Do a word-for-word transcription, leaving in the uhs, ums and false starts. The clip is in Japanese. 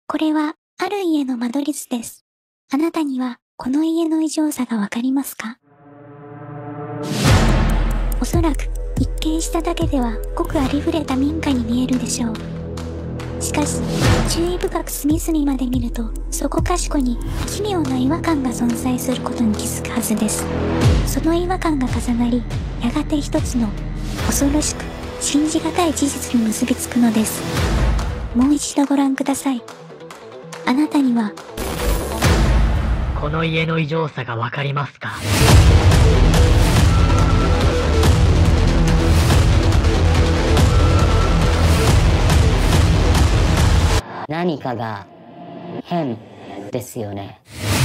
これは、ある家の間取り図です。あなたには、この家の異常さがわかりますか？おそらく、一見しただけでは、ごくありふれた民家に見えるでしょう。しかし、注意深く隅々まで見ると、そこかしこに奇妙な違和感が存在することに気づくはずです。その違和感が重なり、やがて一つの恐ろしく信じがたい事実に結びつくのです。もう一度ご覧ください。あなたには、 この家の異常さがわかりますか？ 何かが変ですよね。